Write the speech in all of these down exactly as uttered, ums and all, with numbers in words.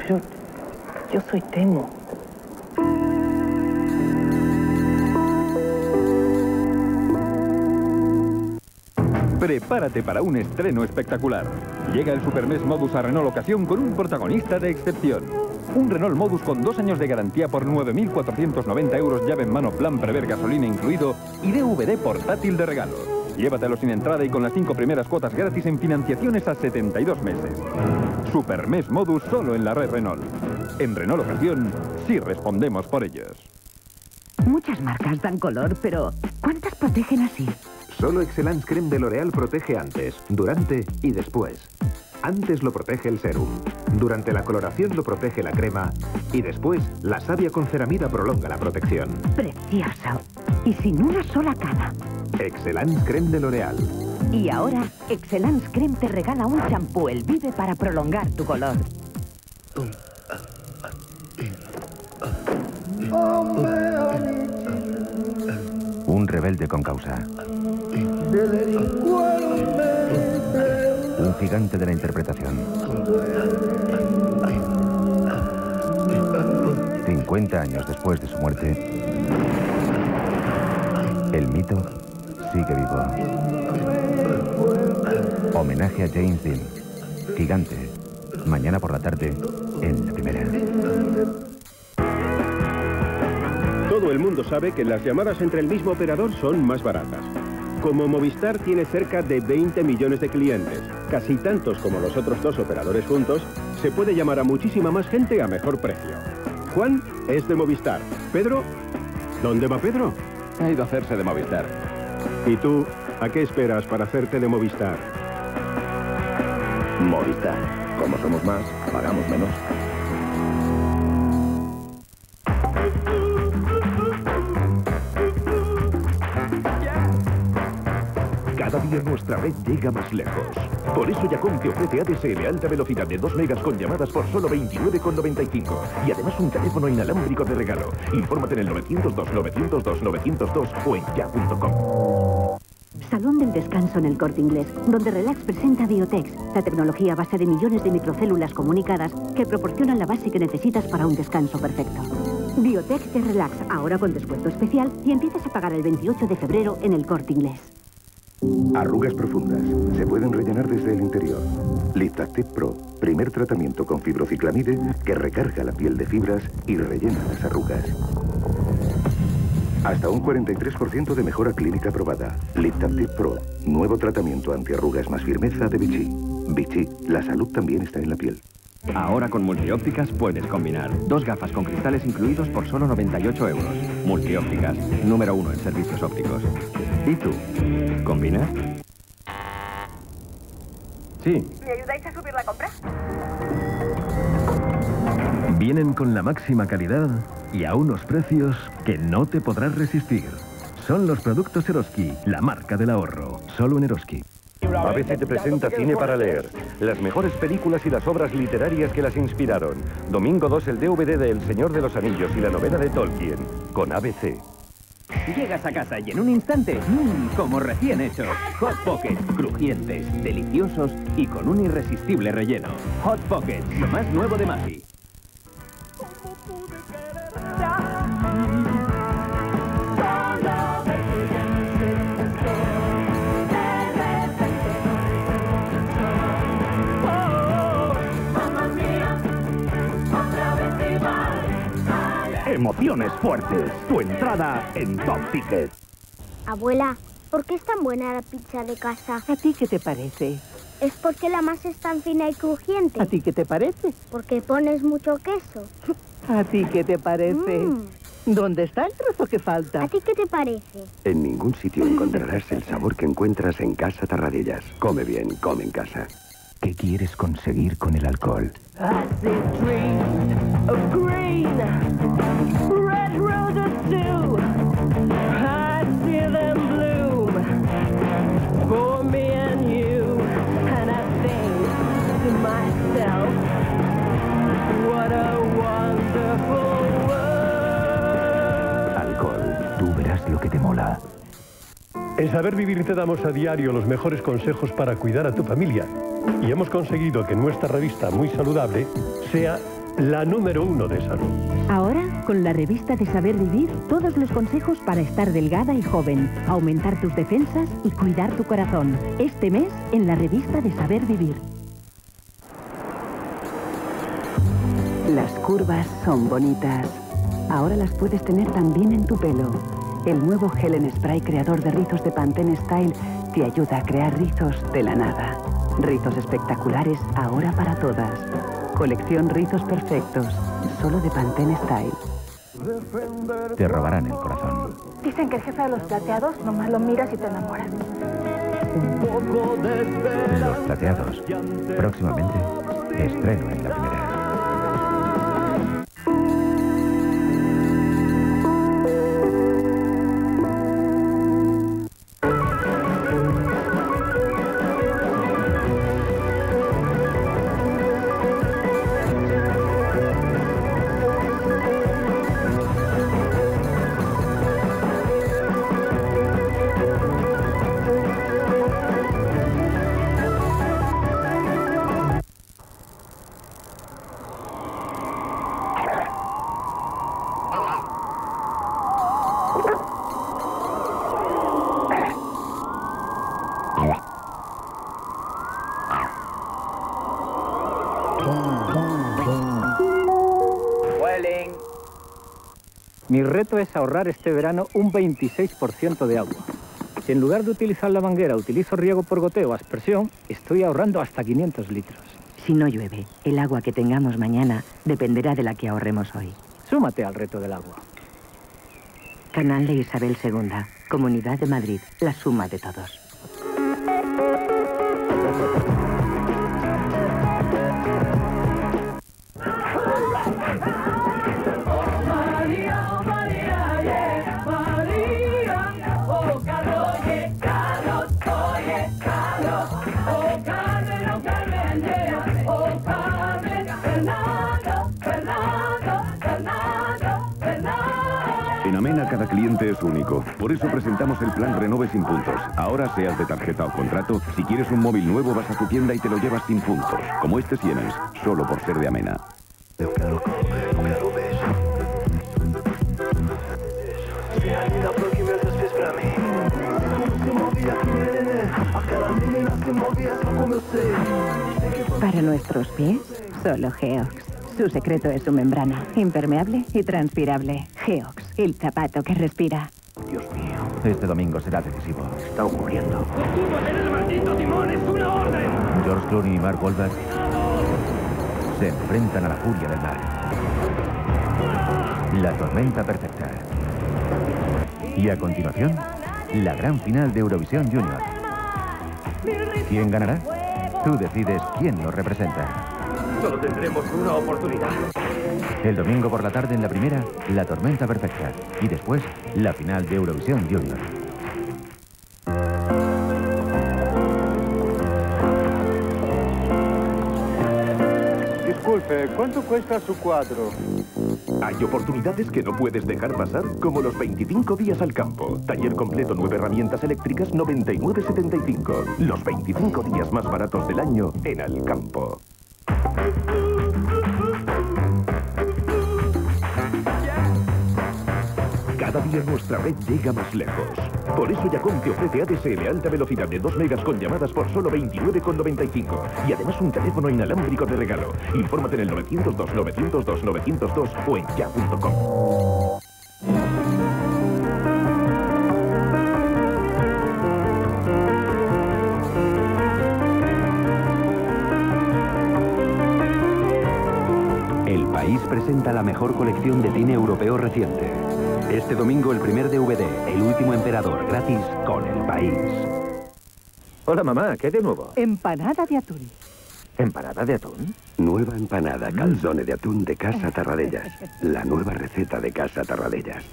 Pero yo soy Temo. Prepárate para un estreno espectacular. Llega el Supermes Modus a Renault Ocasión con un protagonista de excepción. Un Renault Modus con dos años de garantía por nueve mil cuatrocientos noventa euros, llave en mano, plan prever gasolina incluido y D V D portátil de regalo. Llévatelo sin entrada y con las cinco primeras cuotas gratis en financiaciones a setenta y dos meses. Supermes Modus solo en la red Renault. En Renault Ocasión, sí respondemos por ellos. Muchas marcas dan color, pero ¿cuántas protegen así? Solo Excellence Creme de L'Oréal protege antes, durante y después. Antes lo protege el serum, durante la coloración lo protege la crema y después la savia con ceramida prolonga la protección. Precioso. Y sin una sola cana. Excellence Creme de L'Oréal. Y ahora, Excellence Creme te regala un champú El Vive para prolongar tu color. Un rebelde con causa. Un gigante de la interpretación. cincuenta años después de su muerte, el mito sigue vivo. Homenaje a James Dean. Gigante. Mañana por la tarde, en la primera. Todo el mundo sabe que las llamadas entre el mismo operador son más baratas. Como Movistar tiene cerca de veinte millones de clientes, casi tantos como los otros dos operadores juntos, se puede llamar a muchísima más gente a mejor precio. Juan es de Movistar. Pedro, ¿dónde va Pedro? Ha ido a hacerse de Movistar. ¿Y tú, a qué esperas para hacerte de Movistar? Movistar. Como somos más, pagamos menos. Cada día nuestra red llega más lejos. Por eso Yacom te ofrece A D S L alta velocidad de dos megas con llamadas por solo veintinueve con noventa y cinco. Y además un teléfono inalámbrico de regalo. Infórmate en el novecientos dos, novecientos dos, novecientos dos o en ya punto com. Salón del descanso en el Corte Inglés, donde Relax presenta Biotex, la tecnología a base de millones de microcélulas comunicadas que proporcionan la base que necesitas para un descanso perfecto. Biotex de Relax, ahora con descuento especial y empiezas a pagar el veintiocho de febrero en el Corte Inglés. Arrugas profundas. Se pueden rellenar desde el interior. Liptactip Pro. Primer tratamiento con fibrociclamide que recarga la piel de fibras y rellena las arrugas. Hasta un cuarenta y tres por ciento de mejora clínica probada. Liptactip Pro. Nuevo tratamiento antiarrugas más firmeza de Vichy. Vichy. La salud también está en la piel. Ahora con Multiópticas puedes combinar dos gafas con cristales incluidos por solo noventa y ocho euros. Multiópticas, número uno en servicios ópticos. ¿Y tú? ¿Combinas? Sí. ¿Me ayudáis a subir la compra? Vienen con la máxima calidad y a unos precios que no te podrás resistir. Son los productos Eroski, la marca del ahorro. Solo en Eroski. A B C te presenta Cine para leer. Las mejores películas y las obras literarias que las inspiraron. Domingo dos, el D V D de El Señor de los Anillos y la novela de Tolkien. Con A B C. Llegas a casa y en un instante, mmm, como recién hechos. Hot Pockets, crujientes, deliciosos y con un irresistible relleno. Hot Pockets, lo más nuevo de Maggi. Emociones fuertes. Tu entrada en Top Ticket. Abuela, ¿por qué es tan buena la pizza de casa? ¿A ti qué te parece? ¿Es porque la masa es tan fina y crujiente? ¿A ti qué te parece? Porque pones mucho queso. ¿A ti qué te parece? Mm. ¿Dónde está el trozo que falta? ¿A ti qué te parece? En ningún sitio encontrarás el sabor que encuentras en Casa Tarradellas. Come bien, come en casa. ¿Qué quieres conseguir con el alcohol? I see trees of green, red roses too. I see them bloom for me and you. And I think to myself, what a wonderful world. Alcohol, tú verás lo que te mola. En Saber Vivir te damos a diario los mejores consejos para cuidar a tu familia. Y hemos conseguido que nuestra revista Muy Saludable sea la número uno de salud. Ahora, con la revista de Saber Vivir, todos los consejos para estar delgada y joven, aumentar tus defensas y cuidar tu corazón. Este mes, en la revista de Saber Vivir. Las curvas son bonitas. Ahora las puedes tener también en tu pelo. El nuevo gel en spray creador de rizos de Pantene Style te ayuda a crear rizos de la nada. Rizos espectaculares ahora para todas. Colección Rizos Perfectos, solo de Pantene Style. Te robarán el corazón. Dicen que el jefe de los plateados nomás lo miras y te enamoras. Los Plateados. Próximamente, estreno en la primera. Mi reto es ahorrar este verano un veintiséis por ciento de agua. Si en lugar de utilizar la manguera utilizo riego por goteo o aspersión, estoy ahorrando hasta quinientos litros. Si no llueve, el agua que tengamos mañana dependerá de la que ahorremos hoy. Súmate al reto del agua. Canal de Isabel segunda, Comunidad de Madrid, la suma de todos. En Amena cada cliente es único. Por eso presentamos el plan Renove sin puntos. Ahora, seas de tarjeta o contrato, si quieres un móvil nuevo vas a tu tienda y te lo llevas sin puntos. Como este Siemens, solo por ser de Amena. Para nuestros pies, solo Geox. Su secreto es su membrana, impermeable y transpirable. Geox, el zapato que respira. Dios mío. Este domingo será decisivo. Está ocurriendo. ¡El maldito timón es una orden! George Clooney y Mark Wahlberg se enfrentan a la furia del mar. La tormenta perfecta. Y a continuación, la gran final de Eurovisión Junior. ¿Quién ganará? Tú decides quién nos representa. Solo tendremos una oportunidad. El domingo por la tarde en la primera, la tormenta perfecta. Y después, la final de Eurovisión Junior. Disculpe, ¿cuánto cuesta su cuadro? Hay oportunidades que no puedes dejar pasar, como los veinticinco días al campo. Taller completo, nueve herramientas eléctricas, noventa y nueve setenta y cinco. Los veinticinco días más baratos del año en Alcampo. Cada día nuestra red llega más lejos. Por eso Yacom te ofrece A D S L alta velocidad de dos megas con llamadas por solo veintinueve con noventa y cinco. Y además un teléfono inalámbrico de regalo. Infórmate en el novecientos dos, novecientos dos, novecientos dos o en ya punto com. El País presenta la mejor colección de cine europeo reciente. Este domingo el primer D V D, El último emperador, gratis con El País. Hola mamá, ¿qué hay de nuevo? Empanada de atún. ¿Empanada de atún? Nueva empanada, calzone de atún de Casa Tarradellas. La nueva receta de Casa Tarradellas.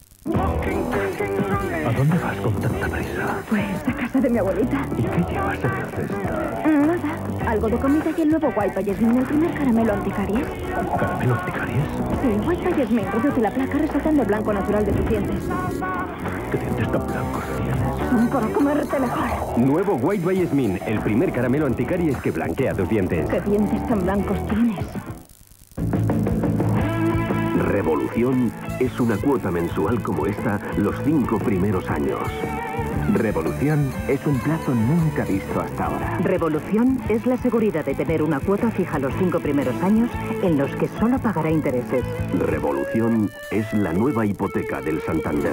¿A dónde vas con tanta prisa? Pues a casa de mi abuelita. ¿Y qué llevas en la cesta? Nada, algo de comida y el nuevo Wi-Fi Jasmine, el primer caramelo anticaries. ¿Caramelo anticaries? Sí, Wi-Fi Jasmine reduce la placa resaltando el blanco natural de tus dientes. ¿Qué dientes tan blancos tienes? Son para comerte mejor. Nuevo White by Yasmine, el primer caramelo anticaries que blanquea tus dientes. ¿Qué dientes tan blancos tienes? Revolución es una cuota mensual como esta los cinco primeros años. Revolución es un plazo nunca visto hasta ahora. Revolución es la seguridad de tener una cuota fija los cinco primeros años en los que solo pagará intereses. Revolución es la nueva hipoteca del Santander.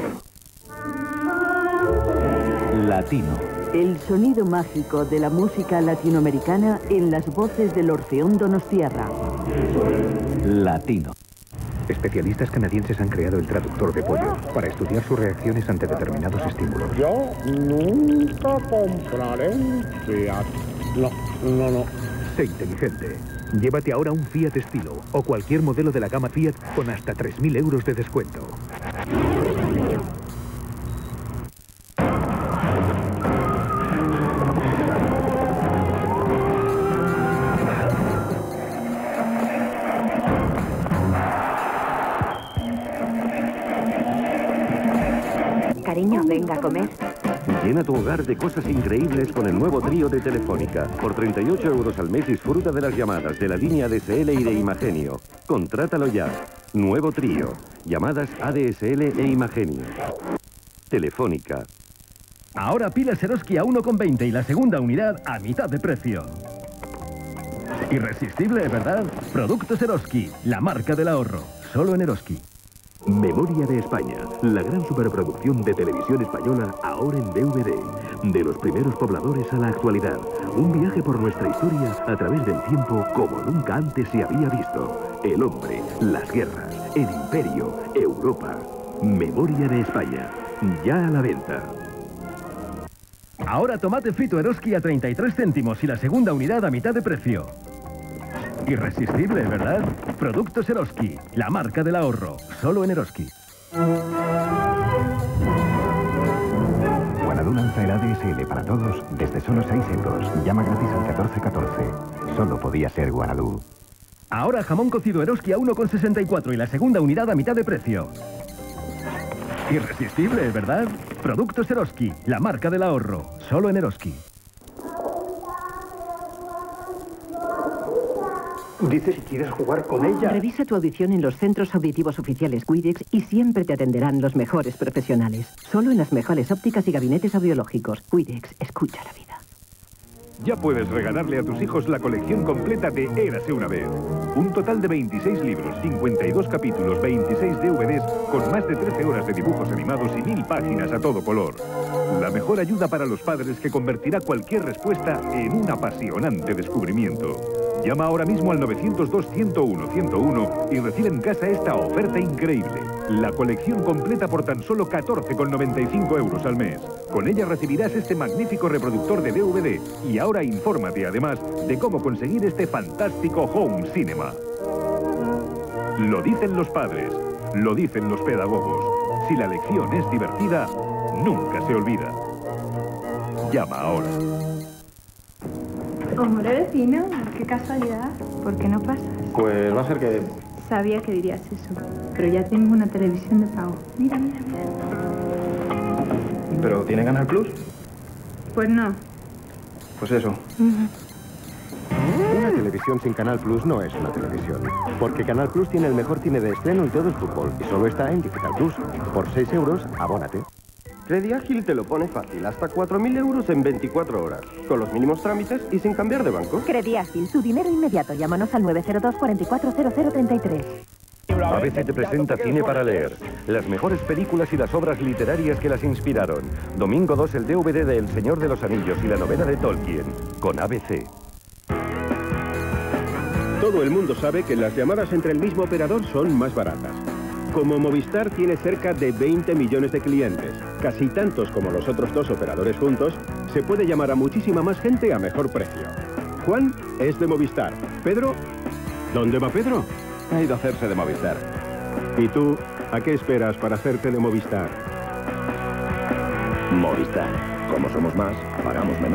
Latino. El sonido mágico de la música latinoamericana en las voces del Orfeón Donostiarra. Latino. Especialistas canadienses han creado el traductor de pollo para estudiar sus reacciones ante determinados estímulos. Yo nunca compraré un Fiat. No, no, no. Sé inteligente. Llévate ahora un Fiat Estilo o cualquier modelo de la gama Fiat con hasta tres mil euros de descuento. Cariño, venga a comer. Llena tu hogar de cosas increíbles con el nuevo trío de Telefónica. Por treinta y ocho euros al mes disfruta de las llamadas de la línea A D S L y de Imagenio. Contrátalo ya. Nuevo trío. Llamadas A D S L e Imagenio. Telefónica. Ahora pilas Eroski a uno con veinte y la segunda unidad a mitad de precio. Irresistible, ¿verdad? Productos Eroski, la marca del ahorro. Solo en Eroski. Memoria de España, la gran superproducción de televisión española, ahora en D V D. De los primeros pobladores a la actualidad. Un viaje por nuestra historia a través del tiempo como nunca antes se había visto. El hombre, las guerras, el imperio, Europa. Memoria de España, ya a la venta. Ahora tomate frito Eroski a treinta y tres céntimos y la segunda unidad a mitad de precio. Irresistible, ¿verdad? Productos Eroski, la marca del ahorro. Solo en Eroski. Guanadú lanza el A D S L para todos desde solo seis euros. Llama gratis al catorce catorce. Solo podía ser Guanadú. Ahora jamón cocido Eroski a uno con sesenta y cuatro y la segunda unidad a mitad de precio. Irresistible, ¿verdad? Productos Eroski, la marca del ahorro. Solo en Eroski. Dice si quieres jugar con ella. Revisa tu audición en los centros auditivos oficiales Widex y siempre te atenderán los mejores profesionales. Solo en las mejores ópticas y gabinetes audiológicos. Widex, escucha la vida. Ya puedes regalarle a tus hijos la colección completa de Érase una vez. Un total de veintiséis libros, cincuenta y dos capítulos, veintiséis D V Ds, con más de trece horas de dibujos animados y mil páginas a todo color. La mejor ayuda para los padres que convertirá cualquier respuesta en un apasionante descubrimiento. Llama ahora mismo al novecientos dos, ciento uno, ciento uno y recibe en casa esta oferta increíble. La colección completa por tan solo catorce con noventa y cinco euros al mes. Con ella recibirás este magnífico reproductor de D V D y ahora infórmate además de cómo conseguir este fantástico home cinema. Lo dicen los padres, lo dicen los pedagogos. Si la lección es divertida, nunca se olvida. Llama ahora. Hombre, vecino, qué casualidad. ¿Por qué no pasas? Pues va a ser que... Sabía que dirías eso, pero ya tengo una televisión de pago. Mira, mira, mira. ¿Pero tiene Canal Plus? Pues no. Pues eso. Una televisión sin Canal Plus no es una televisión. Porque Canal Plus tiene el mejor cine de estreno y todo el fútbol. Y solo está en Digital Plus. Por seis euros, abónate. Crediágil te lo pone fácil, hasta cuatro mil euros en veinticuatro horas, con los mínimos trámites y sin cambiar de banco. Crediágil, tu dinero inmediato. Llámanos al nueve cero dos, cuatro cuatro cero cero tres tres. A B C te presenta Cine para leer. Las mejores películas y las obras literarias que las inspiraron. Domingo dos, el D V D de El Señor de los Anillos y la novela de Tolkien. Con A B C. Todo el mundo sabe que las llamadas entre el mismo operador son más baratas. Como Movistar tiene cerca de veinte millones de clientes, casi tantos como los otros dos operadores juntos, se puede llamar a muchísima más gente a mejor precio. Juan es de Movistar. Pedro, ¿dónde va Pedro? Ha ido a hacerse de Movistar. ¿Y tú, a qué esperas para hacerte de Movistar? Movistar. Como somos más, pagamos menos.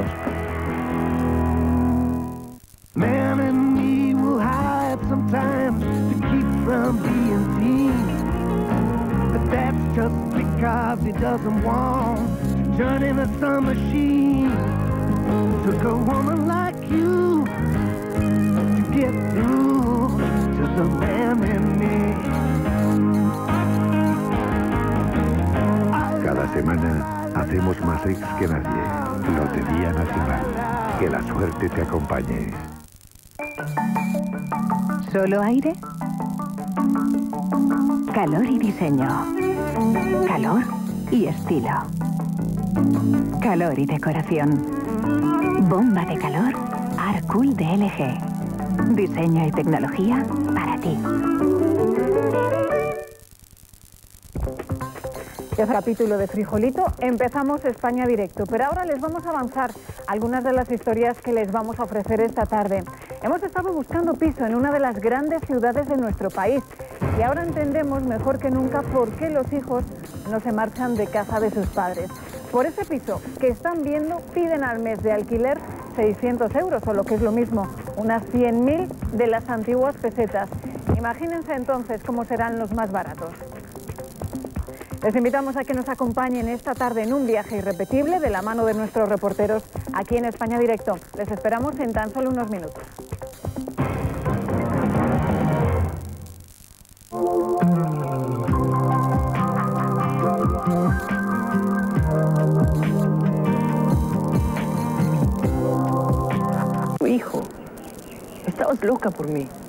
Man and me will hide sometimes to keep from being seen. But that's just because he doesn't want to turn into some machine. Took a woman like you to get through to the man in me. Cada semana hacemos más ex que nadie. Lotería Nacional. Que la suerte te acompañe. ¿Solo aire? Calor y diseño. Calor y estilo. Calor y decoración. Bomba de calor Arcool de L G. Diseño y tecnología para ti. Este capítulo de Frijolito, empezamos España Directo, pero ahora les vamos a avanzar algunas de las historias que les vamos a ofrecer esta tarde. Hemos estado buscando piso en una de las grandes ciudades de nuestro país y ahora entendemos mejor que nunca por qué los hijos no se marchan de casa de sus padres. Por ese piso que están viendo, piden al mes de alquiler seiscientos euros, o lo que es lo mismo, unas cien mil de las antiguas pesetas. Imagínense entonces cómo serán los más baratos. Les invitamos a que nos acompañen esta tarde en un viaje irrepetible de la mano de nuestros reporteros aquí en España Directo. Les esperamos en tan solo unos minutos. Tu hijo. Estabas loca por mí.